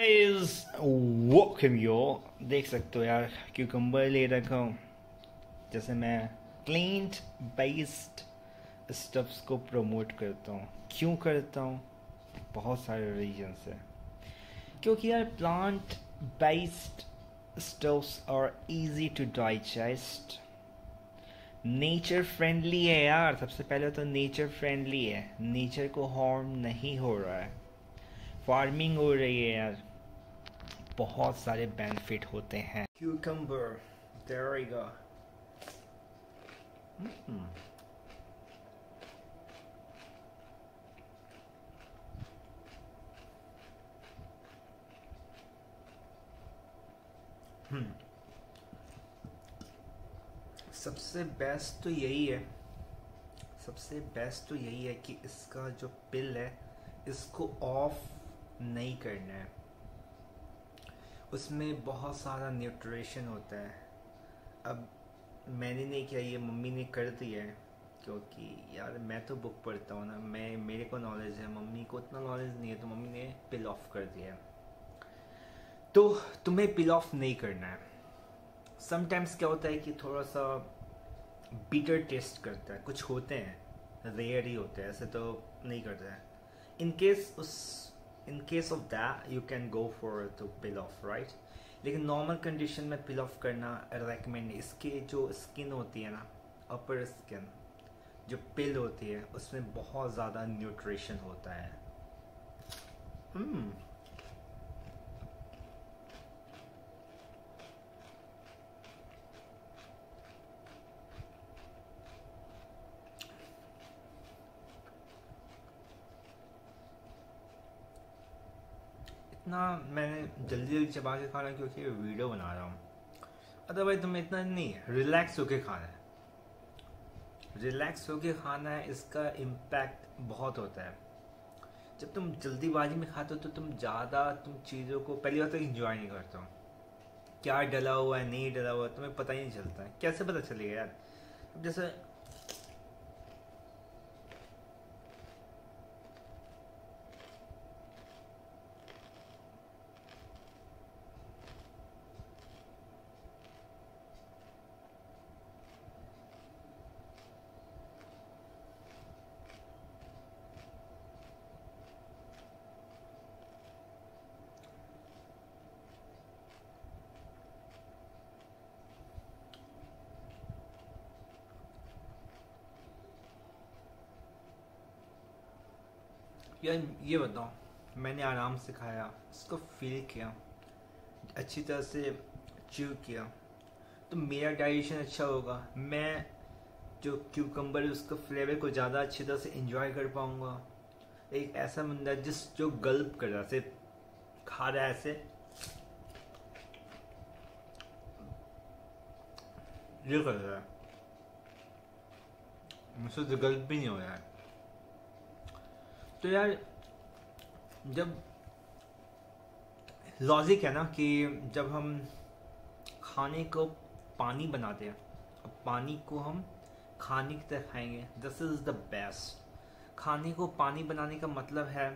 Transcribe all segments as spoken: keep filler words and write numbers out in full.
Guys welcome यो। देख सकते हो यार, क्यूकम्बर ले रखा हूँ। जैसे मैं प्लांट बेस्ड स्टफ्स को प्रमोट करता हूँ। क्यों करता हूँ? बहुत सारे रीजंस है। क्योंकि यार plant based stuffs are easy to digest, nature friendly है यार। सबसे पहले तो नेचर फ्रेंडली है, नेचर को हार्म नहीं हो रहा है, फार्मिंग हो रही है यार। बहुत सारे बेनिफिट होते हैं। Cucumber, there you go. सबसे बेस्ट तो यही है सबसे बेस्ट तो यही है कि इसका जो पिल है इसको ऑफ नहीं करना है। उसमें बहुत सारा न्यूट्रिशन होता है। अब मैंने नहीं किया, ये मम्मी ने कर दिया है। क्योंकि यार मैं तो बुक पढ़ता हूँ ना, मैं मेरे को नॉलेज है, मम्मी को उतना नॉलेज नहीं है, तो मम्मी ने पिल ऑफ कर दिया है। तो तुम्हें पिल ऑफ नहीं करना है। समटाइम्स क्या होता है कि थोड़ा सा बीटर टेस्ट करता है, कुछ होते हैं, रेयर ही होते हैं, ऐसे तो नहीं करता है। इन केस उस in case of that you can go for to peel off, right. लेकिन नॉर्मल कंडीशन में पिल ऑफ करना रेकमेंड। इसके जो स्किन होती है ना, अपर स्किन जो पिल होती है, उसमें बहुत ज़्यादा न्यूट्रिशन होता है। हम्म इतना मैंने जल्दी जल्दी चबा के खाना क्योंकि वीडियो बना रहा हूँ। अदरवाइज तुम्हें इतना नहीं, रिलैक्स होके खाना है। रिलैक्स होके खाना है, इसका इम्पैक्ट बहुत होता है। जब तुम जल्दीबाजी में खाते हो तो तुम ज़्यादा तुम चीज़ों को पहली बार तो इंजॉय नहीं करते हो। क्या डला हुआ है, नहीं डला हुआ है, तुम्हें पता ही नहीं चलता है। कैसे पता चलेगा यार? जैसे यार ये बताओ, मैंने आराम से खाया, इसको फील किया, अच्छी तरह से च्यू किया, तो मेरा डाइजेशन अच्छा होगा। मैं जो क्यूकम्बर है उसका फ्लेवर को ज़्यादा अच्छी तरह से इंजॉय कर पाऊंगा। एक ऐसा बंदा जिस जो गल्प कर रहा है, खा रहा है ऐसे, ये कर रहा है, मुझसे तो गल्प भी नहीं हो रहा है। तो यार जब लॉजिक है ना कि जब हम खाने को पानी बनाते हैं, अब पानी को हम खाने की तरह खाएंगे, दिस इज द बेस्ट। खाने को पानी बनाने का मतलब है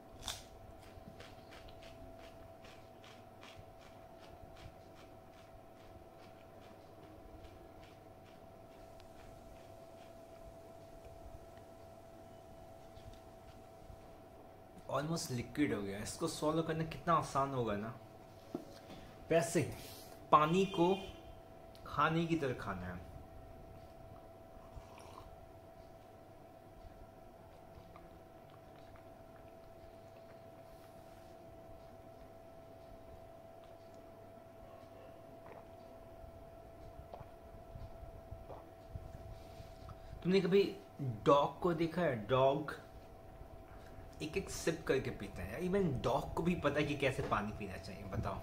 ऑलमोस्ट लिक्विड हो गया। इसको सॉल्व करना कितना आसान होगा ना। वैसे पानी को खाने की तरह खाना है। तुमने कभी डॉग को देखा है? डॉग एक एक सिप करके पीता है। इवन डॉग को भी पता है कि कैसे पानी पीना चाहिए। बताओ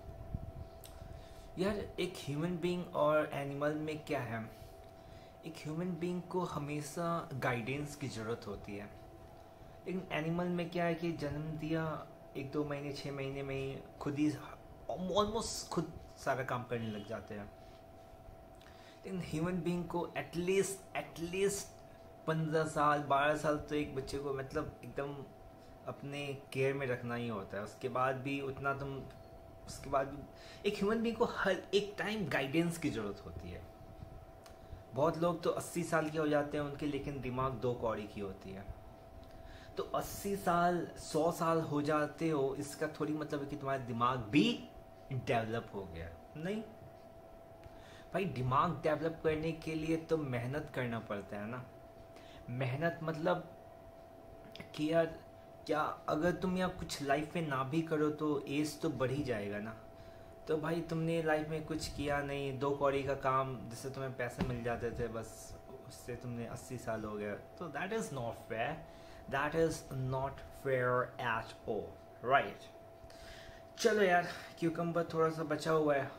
यार, एक ह्यूमन बीइंग और एनिमल में क्या है? एक ह्यूमन बीइंग को हमेशा गाइडेंस की ज़रूरत होती है, लेकिन एनिमल में क्या है कि जन्म दिया, एक दो महीने छः महीने में ही खुद ही ऑलमोस्ट खुद सारा काम करने लग जाते हैं। लेकिन ह्यूमन बीइंग को एटलीस्ट एटलीस्ट पंद्रह साल बारह साल तो एक बच्चे को मतलब एकदम अपने केयर में रखना ही होता है। उसके बाद भी उतना तुम उसके बाद भी एक ह्यूमन बीइंग को हर एक टाइम गाइडेंस की ज़रूरत होती है। बहुत लोग तो अस्सी साल के हो जाते हैं उनके, लेकिन दिमाग दो कौड़ी की होती है। तो अस्सी साल सौ साल हो जाते हो, इसका थोड़ी मतलब है कि तुम्हारा दिमाग भी डेवलप हो गया। नहीं भाई, दिमाग डेवलप करने के लिए तो मेहनत करना पड़ता है ना। मेहनत मतलब कि यार, क्या अगर तुम यार कुछ लाइफ में ना भी करो तो एज तो बढ़ ही जाएगा ना। तो भाई तुमने लाइफ में कुछ किया नहीं, दो कौड़ी का काम जिससे तुम्हें पैसे मिल जाते थे, बस उससे तुमने अस्सी साल हो गया, तो that is not fair. That is not fair at all, right. चलो यार, क्यूकम्बर थोड़ा सा बचा हुआ है।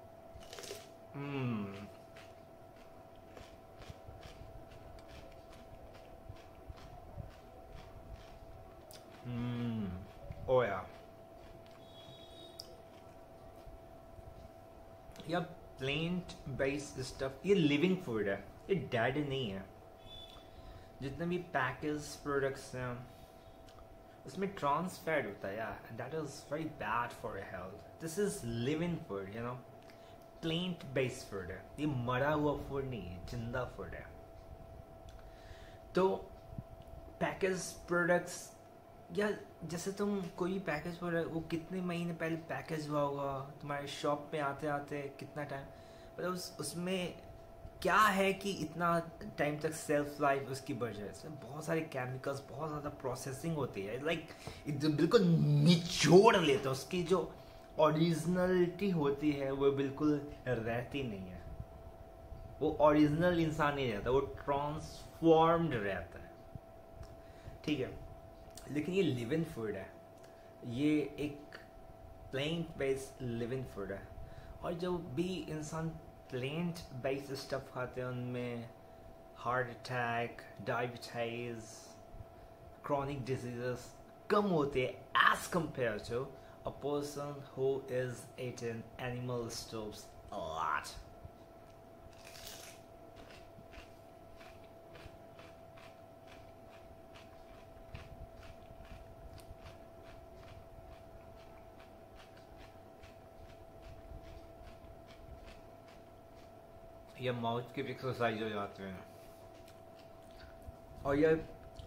हम्म हम्म ओ यार, या प्लेंट बेस्ड स्टफ, ये लिविंग फूड है, ये डेड नहीं है। जितने भी पैकेज प्रोडक्ट्स हैं उसमें ट्रांस फैट होता है यार, that is very bad for your health. This is living food, you know, plant based food है, ये मरा हुआ फूड नहीं है, जिंदा फूड है। तो पैकेज प्रोडक्ट्स, या जैसे तुम कोई पैकेज प्रोडक्ट, वो कितने महीने पहले पैकेज हुआ होगा, तुम्हारे शॉप पे आते आते कितना टाइम, मतलब उस उसमें क्या है कि इतना टाइम तक सेल्फ लाइफ उसकी बढ़ जाए। इसमें बहुत सारे केमिकल्स, बहुत ज़्यादा प्रोसेसिंग होती है, लाइक बिल्कुल निचोड़ लेते हैं, उसकी जो ओरिजिनलिटी होती है वो बिल्कुल रहती नहीं है। वो ओरिजिनल इंसान नहीं रहता, वो ट्रांसफॉर्म्ड रहता है, ठीक है। लेकिन ये लिविंग फूड है, ये एक प्लेंट बेस्ड लिविंग फूड है। और जो भी इंसान प्लेंट बेस्ड स्टफ खाते हैं उनमें heart attack, diabetes, chronic diseases कम होते हैं as compare to a person who is eating animal stuffs a lot. या माउथ की भी एक्सरसाइज हो जाते हैं। और ये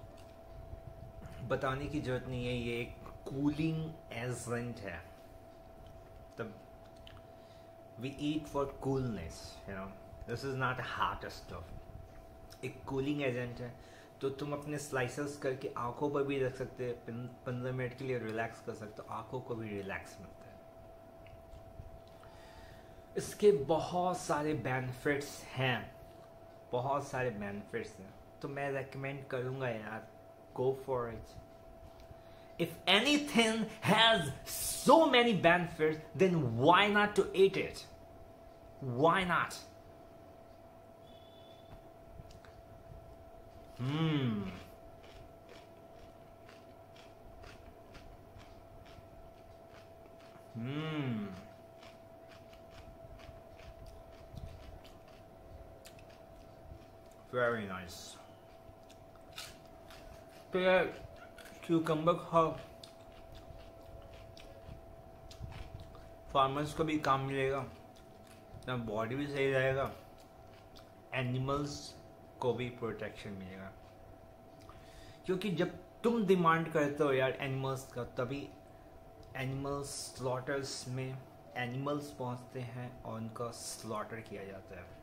बताने की जरूरत नहीं है, ये एक कूलिंग एजेंट है। तब we eat for coolness, you know, this is not heart stuff. एक कूलिंग एजेंट है, तो तुम अपने स्लाइसेस करके आंखों पर भी रख सकते हैं, पंद्रह मिनट के लिए रिलैक्स कर सकते हो, आंखों को भी रिलैक्स मिलता है। इसके बहुत सारे बेनिफिट्स हैं, बहुत सारे बेनिफिट्स हैं, तो मैं रेकमेंड करूंगा यार, go for it. If anything has so many benefits, then why not to eat it? Why not? Hmm. Hmm. Very nice. तो यार क्यूकम्बर खाओ, फार्मर्स को भी काम मिलेगा, ना बॉडी भी सही रहेगा, एनिमल्स को भी प्रोटेक्शन मिलेगा। क्योंकि जब तुम डिमांड करते हो यार एनिमल्स का, तभी एनिमल्स स्लॉटर्स में एनिमल्स पहुंचते हैं और उनका स्लॉटर किया जाता है।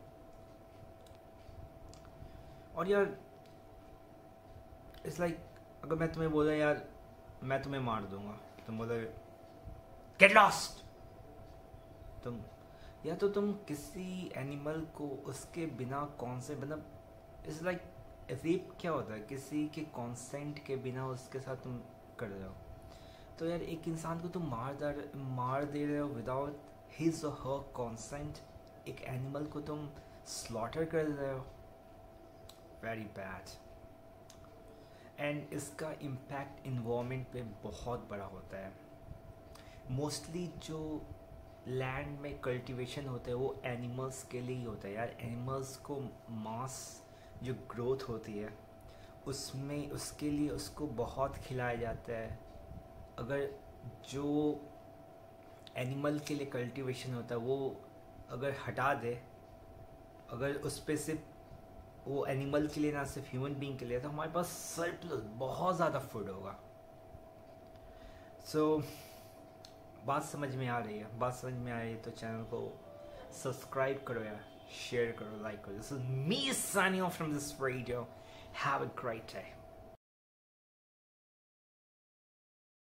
और यार इट्स लाइक like, अगर मैं तुम्हें बोला यार मैं तुम्हें मार दूंगा, तुम बोलोगे गेट लॉस्ट। तुम या तो तुम किसी एनिमल को उसके बिना कौन से, मतलब इट्स लाइक रेप क्या होता है, किसी के कॉन्सेंट के बिना उसके साथ तुम कर रहे हो। तो यार एक इंसान को तुम मार दे मार दे रहे हो विदाउट हिज और हर कॉन्सेंट, एक एनिमल को तुम स्लॉटर कर रहे हो, वेरी बैड। एंड इसका इम्पैक्ट इन्वायरमेंट पे बहुत बड़ा होता है। मोस्टली जो लैंड में कल्टीवेशन होता है वो एनिमल्स के लिए ही होता है यार। एनिमल्स को मास जो ग्रोथ होती है उसमें उसके लिए उसको बहुत खिलाया जाता है। अगर जो एनिमल के लिए कल्टीवेशन होता है वो अगर हटा दे, अगर उस पर सिर्फ वो एनिमल के लिए ना सिर्फ ह्यूमन बीइंग के लिए, तो हमारे पास सरप्लस बहुत ज़्यादा फूड होगा। सो so, बात समझ में आ रही है? बात समझ में आ रही है तो चैनल को सब्सक्राइब करो यार, शेयर करो, लाइक करो। This is me signing off from this video. Have a great day.